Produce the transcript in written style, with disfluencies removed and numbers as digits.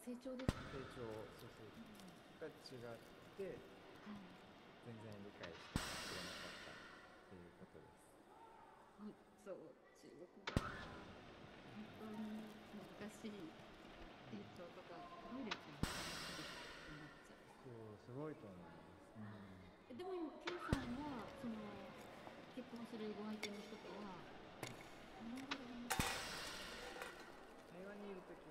成長ですか？ 成長、そうそうが違って、 はい。 全然理解してくれなかったっていうことです。 そう、中国語は本当に難しい。成長とかすごいですよね。びっくりして思っちゃう。 そう、すごいと思います。うん。 でも今、K さんはその結婚するご相手の人とは日本語で話す？ 台湾にいるとき